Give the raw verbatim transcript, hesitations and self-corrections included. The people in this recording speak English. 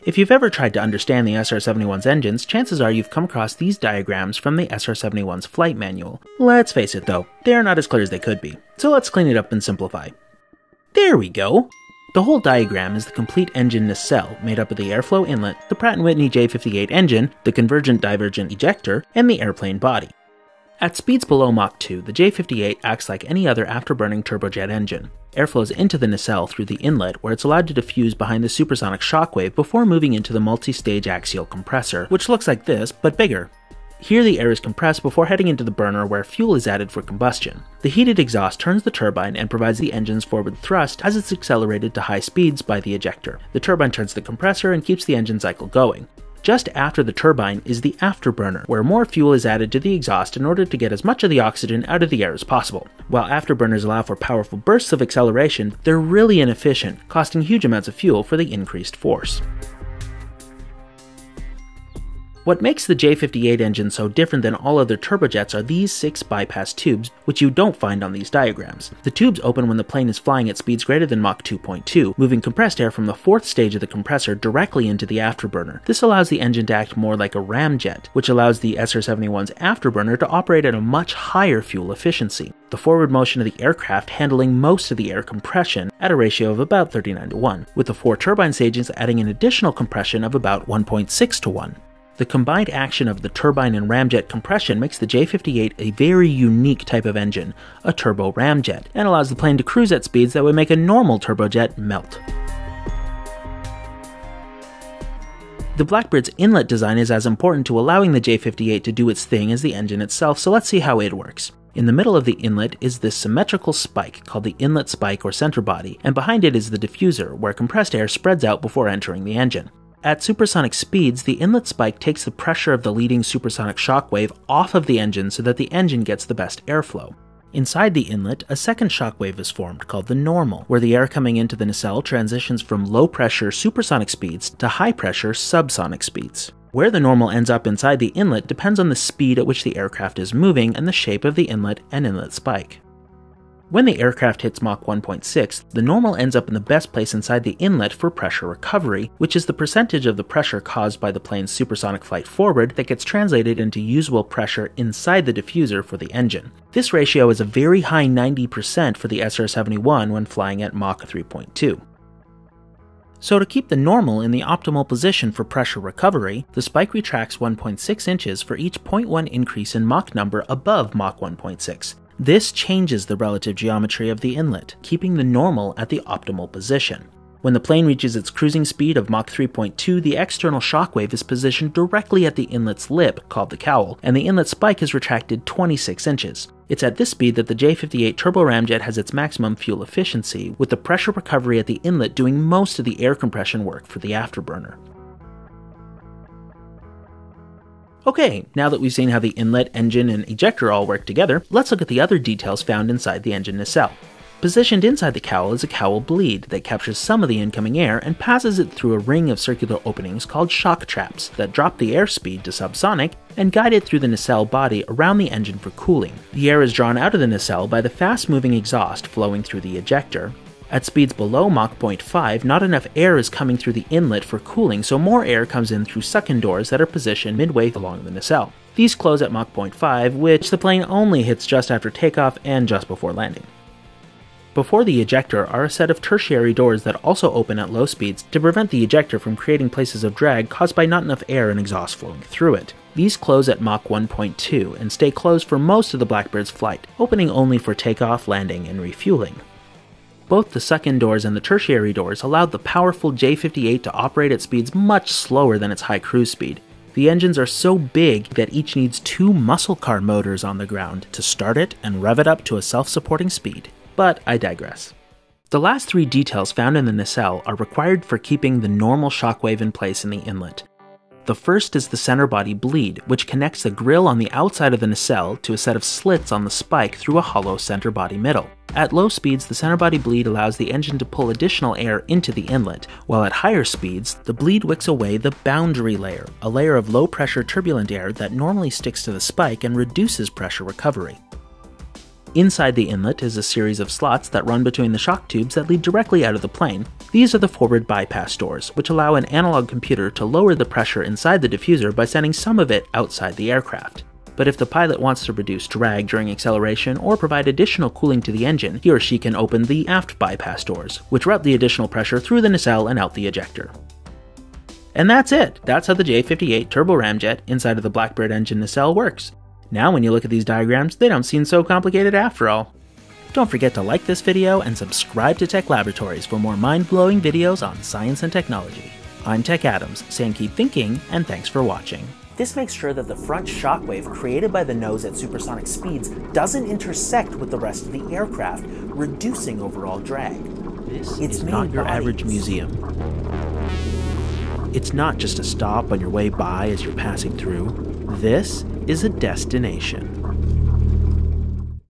If you've ever tried to understand the S R seventy-one's engines, chances are you've come across these diagrams from the S R seventy-one's flight manual. Let's face it though, they're not as clear as they could be, so let's clean it up and simplify. There we go! The whole diagram is the complete engine nacelle, made up of the airflow inlet, the Pratt and Whitney J fifty-eight engine, the convergent-divergent ejector, and the airplane body. At speeds below Mach two, the J fifty-eight acts like any other afterburning turbojet engine. Air flows into the nacelle through the inlet, where it's allowed to diffuse behind the supersonic shockwave before moving into the multi-stage axial compressor, which looks like this, but bigger. Here the air is compressed before heading into the burner where fuel is added for combustion. The heated exhaust turns the turbine and provides the engine's forward thrust as it's accelerated to high speeds by the ejector. The turbine turns the compressor and keeps the engine cycle going. Just after the turbine is the afterburner, where more fuel is added to the exhaust in order to get as much of the oxygen out of the air as possible. While afterburners allow for powerful bursts of acceleration, they're really inefficient, costing huge amounts of fuel for the increased force. What makes the J fifty-eight engine so different than all other turbojets are these six bypass tubes, which you don't find on these diagrams. The tubes open when the plane is flying at speeds greater than Mach two point two, moving compressed air from the fourth stage of the compressor directly into the afterburner. This allows the engine to act more like a ramjet, which allows the S R seventy-one's afterburner to operate at a much higher fuel efficiency. The forward motion of the aircraft handling most of the air compression at a ratio of about thirty-nine to one, with the four turbine stages adding an additional compression of about one point six to one. The combined action of the turbine and ramjet compression makes the J fifty-eight a very unique type of engine, a turbo ramjet, and allows the plane to cruise at speeds that would make a normal turbojet melt. The Blackbird's inlet design is as important to allowing the J fifty-eight to do its thing as the engine itself, so let's see how it works. In the middle of the inlet is this symmetrical spike called the inlet spike or center body, and behind it is the diffuser, where compressed air spreads out before entering the engine. At supersonic speeds, the inlet spike takes the pressure of the leading supersonic shockwave off of the engine so that the engine gets the best airflow. Inside the inlet, a second shockwave is formed called the normal, where the air coming into the nacelle transitions from low-pressure supersonic speeds to high-pressure subsonic speeds. Where the normal ends up inside the inlet depends on the speed at which the aircraft is moving and the shape of the inlet and inlet spike. When the aircraft hits Mach one point six, the normal ends up in the best place inside the inlet for pressure recovery, which is the percentage of the pressure caused by the plane's supersonic flight forward that gets translated into usable pressure inside the diffuser for the engine. This ratio is a very high ninety percent for the S R seventy-one when flying at Mach three point two. So to keep the normal in the optimal position for pressure recovery, the spike retracts one point six inches for each zero point one increase in Mach number above Mach one point six. This changes the relative geometry of the inlet, keeping the normal at the optimal position. When the plane reaches its cruising speed of Mach three point two, the external shockwave is positioned directly at the inlet's lip, called the cowl, and the inlet spike is retracted twenty-six inches. It's at this speed that the J fifty-eight turbo ramjet has its maximum fuel efficiency, with the pressure recovery at the inlet doing most of the air compression work for the afterburner. Okay, now that we've seen how the inlet, engine, and ejector all work together, let's look at the other details found inside the engine nacelle. Positioned inside the cowl is a cowl bleed that captures some of the incoming air and passes it through a ring of circular openings called shock traps that drop the airspeed to subsonic and guide it through the nacelle body around the engine for cooling. The air is drawn out of the nacelle by the fast-moving exhaust flowing through the ejector. At speeds below Mach zero point five, not enough air is coming through the inlet for cooling, so more air comes in through suction doors that are positioned midway along the nacelle. These close at Mach zero point five, which the plane only hits just after takeoff and just before landing. Before the ejector are a set of tertiary doors that also open at low speeds to prevent the ejector from creating places of drag caused by not enough air and exhaust flowing through it. These close at Mach one point two and stay closed for most of the Blackbird's flight, opening only for takeoff, landing, and refueling. Both the suction doors and the tertiary doors allowed the powerful J fifty-eight to operate at speeds much slower than its high cruise speed. The engines are so big that each needs two muscle car motors on the ground to start it and rev it up to a self-supporting speed. But I digress. The last three details found in the nacelle are required for keeping the normal shockwave in place in the inlet. The first is the center body bleed, which connects the grill on the outside of the nacelle to a set of slits on the spike through a hollow center body middle. At low speeds, the center body bleed allows the engine to pull additional air into the inlet, while at higher speeds, the bleed wicks away the boundary layer, a layer of low-pressure turbulent air that normally sticks to the spike and reduces pressure recovery. Inside the inlet is a series of slots that run between the shock tubes that lead directly out of the plane. These are the forward bypass doors, which allow an analog computer to lower the pressure inside the diffuser by sending some of it outside the aircraft. But if the pilot wants to reduce drag during acceleration or provide additional cooling to the engine, he or she can open the aft bypass doors, which route the additional pressure through the nacelle and out the ejector. And that's it! That's how the J fifty-eight turbo ramjet inside of the Blackbird engine nacelle works. Now when you look at these diagrams, they don't seem so complicated after all. Don't forget to like this video and subscribe to Tech Laboratories for more mind-blowing videos on science and technology. I'm Tech Adams, saying keep thinking, and thanks for watching. This makes sure that the front shockwave created by the nose at supersonic speeds doesn't intersect with the rest of the aircraft, reducing overall drag. This it's is not your bodies. average museum. It's not just a stop on your way by as you're passing through. This is a destination.